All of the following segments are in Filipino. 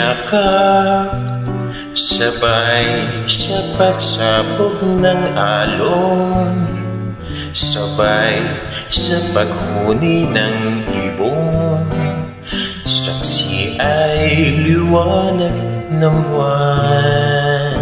yakap, sabay sa pagsabog ng alon, sabay sa paghuni ng ibon. Saksi ay liwanag ng buwan.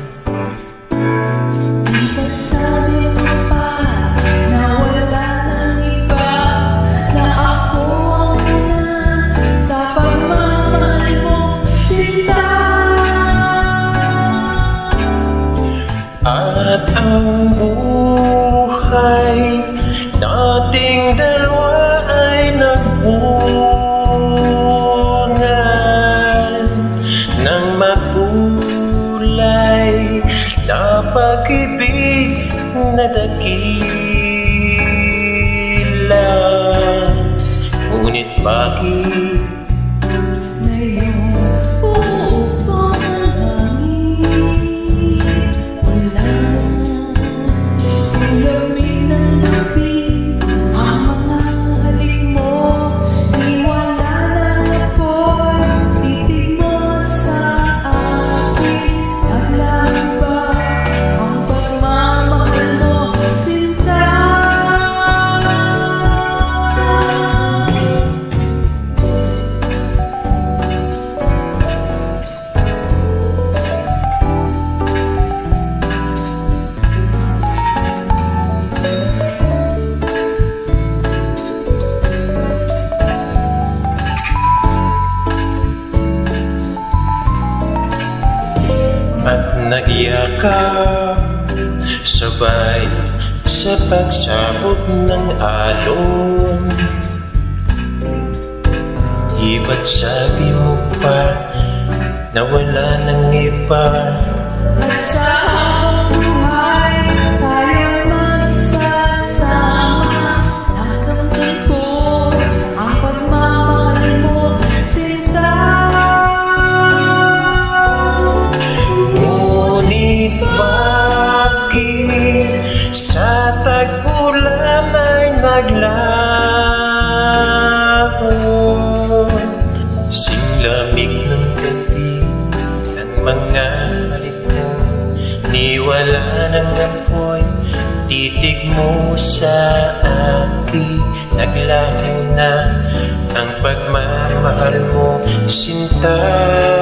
At ang buhay nating dalawa ay nagbungan ng makulay na pag-ibig na dakila. Ngunit bakit at nagyakap, sabay sa pagsabog ng alon. Di ba't sabi mo pa na wala nang iba? At sa habang buhay tayo magsasama. Nakamtan ko ang pagmamahal mo, sinta. Bakit sa tag-ulan ay naglaho? Singlamig ng gabi ng mga halik mo, niwala ng apoy titig mo sa akin. Naglaho na ang pagmamahal mo, sinta.